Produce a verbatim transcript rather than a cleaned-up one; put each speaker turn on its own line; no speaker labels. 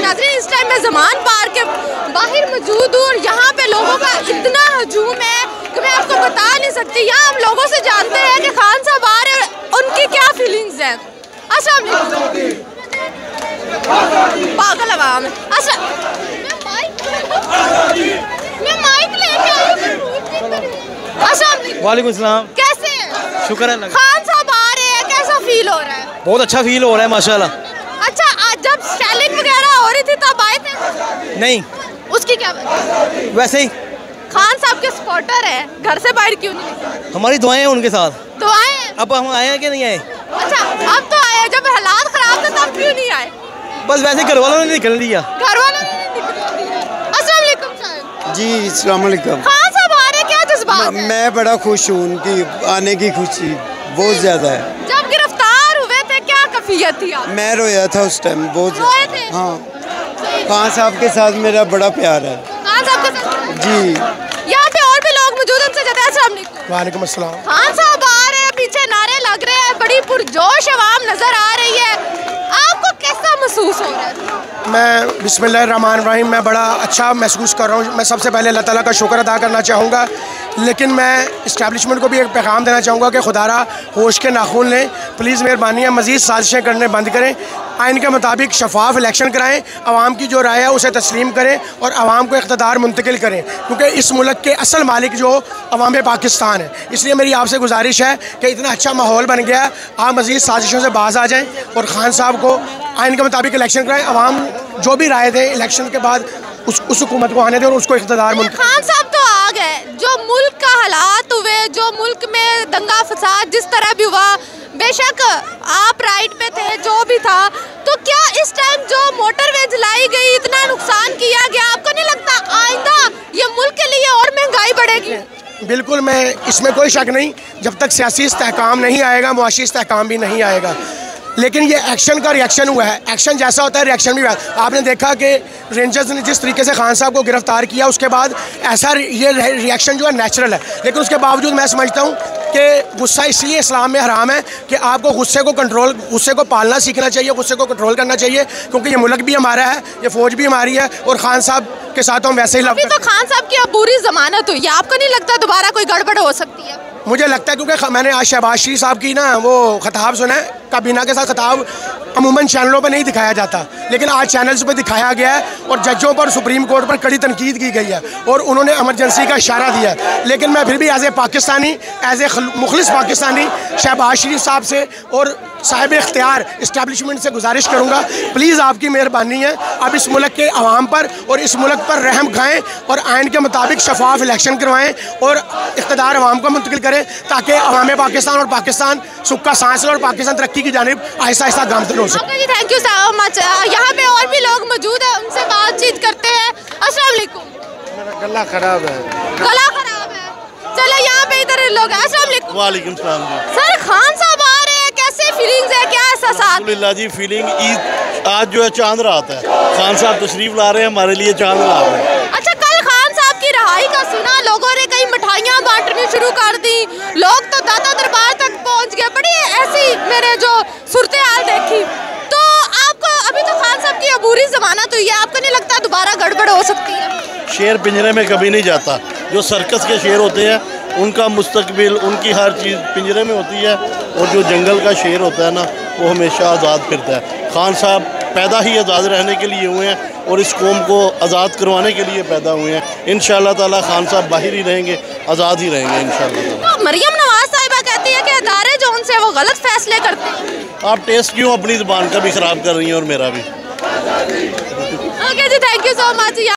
नाज़रीन, इस टाइम मैं ज़मान पार्क के बाहर मौजूद हूँ और यहाँ पे लोगों का इतना हजूम है कि मैं आपको बता नहीं सकती। यहाँ हम लोगों से जानते हैं कि खान साहब आ रहे हैं, उनकी क्या फीलिंग्स हैं। अस्सलाम वालेकुम। पागल आवाम है। अच्छा, मैं माइक लेके आई हूँ। अस्सलाम
वालेकुम सलाम।
कैसे हैं?
शुक्र है।
खान साहब आ रहे हैं, कैसा फील हो रहा है?
बहुत अच्छा फील हो रहा है माशाल्लाह।
अच्छा, आज जब स्टाइलिंग वगैरह हो रही थी तब आए थे?
नहीं,
उसकी क्या वजह?
वैसे ही
खान साहब के सपोर्टर है, घर से बाहर क्यों नहीं?
हमारी दुआएं हैं उनके साथ।
दुआएं हैं?
अब हम आए हैं कि नहीं आए?
अच्छा, अब तो आए। जब हालात खराब थे तब क्यों नहीं आए?
बस वैसे घर वालों ने निकल दिया।
घर वालों ने नहीं निकल दिया। अस्सलाम वालेकुम साहब।
जी अस्सलाम वालेकुम।
खान साहब आ रहे, क्या जज्बात है?
मैं बड़ा खुश हूँ, उनकी आने की खुशी बहुत ज्यादा है।
जब गिरफ्तार हुए थे क्या कैफियत थी आप?
मैं रोया था उस टाइम बहुत।
रोए थे?
हाँ, खान साहब के साथ मेरा बड़ा प्यार है।
खान साहब के साथ?
जी।
यहाँ पे और भी लोग मौजूद हैं, उनसे जाते हैं। अस्सलाम वालेकुम।
वालेकुम अस्सलाम।
खान साहब आ रहे हैं, पीछे नारे लग रहे हैं, बड़ी पुरजोश आवाम नजर आ रही है, आपको कैसा महसूस हो रहा है?
मैं बिस्मिल्लाहिर्रहमानिर्रहीम मैं बड़ा अच्छा महसूस कर रहा हूँ। मैं सबसे पहले अल्लाह ताला का शुक्र अदा करना चाहूँगा, लेकिन मैं इस्टेब्लिशमेंट को भी एक पैगाम देना चाहूँगा कि खुदारा होश के नाखून लें, प्लीज़ मेहरबानी है, मज़ीद साजिशें करने बंद करें, आइन के मुताबिक शफाफ इलेक्शन कराएं, आवाम की जो राय है उसे तस्लीम करें और आवाम को इख्तिदार मुंतकिल करें, क्योंकि इस मुल्क के असल मालिक जो अवाम पाकिस्तान है। इसलिए मेरी आपसे गुजारिश है कि इतना अच्छा माहौल बन गया है, आप मज़ीद साजिशों से बाज आ जाएँ और खान साहब को आइन के मुताबिक इलेक्शन कराएं। आवाम जो भी राय दे इलेक्शन के बाद उस उस हुकूमत को आने दें और उसको इख्तिदार मुंतकिल।
खान साहब तो आ गए, जो मुल्क का हालात हुए, जो मुल्क में दंगा फसाद जिस तरह भी हुआ, बेशक आप राइट पे थे, जो भी था, तो क्या इस टाइम जो मोटरवे जलाई गई, इतना नुकसान किया गया, आपको नहीं लगता आइंदा ये मुल्क के लिए और महंगाई बढ़ेगी?
बिल्कुल, मैं इसमें कोई शक नहीं, जब तक सियासी इस्तेहकाम नहीं आएगा मुआशी इस्तेहकाम भी नहीं आएगा। लेकिन ये एक्शन का रिएक्शन हुआ है, एक्शन जैसा होता है रिएक्शन भी हुआ है। आपने देखा कि रेंजर्स ने जिस तरीके से खान साहब को गिरफ्तार किया, उसके बाद ऐसा ये रिएक्शन जो है नेचुरल है, लेकिन उसके बावजूद मैं समझता हूँ कि गुस्सा इसलिए इस्लाम में हराम है कि आपको गुस्से को कंट्रोल गुस्से को पालना सीखना चाहिए, गुस्से को कंट्रोल करना चाहिए, क्योंकि ये मुल्क भी हमारा है, ये फौज भी हमारी है और खान साहब के साथ हम वैसे ही लग।
तो खान साहब की अब पूरी जमानत हुई है, आपको नहीं लगता दोबारा कोई गड़बड़ हो सकती है?
मुझे लगता है, क्योंकि मैंने आज शहबाज शरीफ साहब की ना वो खिताब सुना है, काबीना के साथ खिताब अमूमन चैनलों पर नहीं दिखाया जाता, लेकिन आज चैनल्स पर दिखाया गया है और जजों पर सुप्रीम कोर्ट पर कड़ी तनकीद की गई है और उन्होंने इमरजेंसी का इशारा दिया है। लेकिन मैं फिर भी as a Pakistani, as a मुखलिस पाकिस्तानी शहबाज शरीफ साहब से और साहिब इख्तियार इस्टेब्लिशमेंट से गुजारिश करूँगा, प्लीज़ आपकी मेहरबानी है, अब इस मुल्क के अवाम पर और इस मुल्क पर रहम खाएँ और आइन के मुताबिक शफाफ इलेक्शन करवाएँ और इख्तिदार अवाम को मुंतकिल करें, ताकि अवाम पाकिस्तान और पाकिस्तान सुख का सांस ले और पाकिस्तान तरक्की की जानिब आहिस्ता आहिस्ता गामज़न हो सके।
जी, थैंक यू सो मच। यहाँ पे और भी लोग मौजूद हैं, उनसे बातचीत करते हैं। अस्सलाम वालेकुम।
मेरा गला खराब है।
गला खराब है, चलो यहाँ पे इधर लोग। अस्सलाम वालेकुम।
वालेकुम सलाम जी।
सर, खान साहब आ रहे हैं, कैसे फीलिंग्स है, क्या एहसास?
अल्हम्दुलिल्लाह जी, फीलिंग ईद आज जो है चांद रात है, खान साहब तशरीफ ला रहे हैं, हमारे लिए चांद रात है।
अच्छा, कल खान साहब की रहाई का सुना, लोगों ने कई मिठाइयाँ बांटनी शुरू कर दी, लोग तो दादा दरबार तक पहुँच गए, बड़ी ऐसी मैंने जो सूरत हाल देखी। तो आपको अभी तो खान साहब की अबूरी जमानत हुई है, आपको नहीं लगता दोबारा गड़बड़ हो सकती है? शेर
पिंजरे में कभी नहीं जाता, जो सर्कस के शेर होते हैं उनका मुस्तकबिल, उनकी हर चीज़ पिंजरे में होती है, और जो जंगल का शेर होता है ना, वो हमेशा आज़ाद फिरता है। खान साहब पैदा ही आज़ाद रहने के लिए हुए हैं और इस कौम को आज़ाद करवाने के लिए पैदा हुए हैं। इंशाअल्लाह ताला खान साहब बाहर ही रहेंगे, आज़ाद ही रहेंगे इंशाअल्लाह।
तो मरियम नवाज साहिबा कहती है कि अदारे जो उनसे वो गलत फैसले करते हैं।
आप टेस्ट क्यों अपनी ज़ुबान का भी ख़राब कर रही हैं और मेरा भी?
ओके जी, थैंक यू सो मच।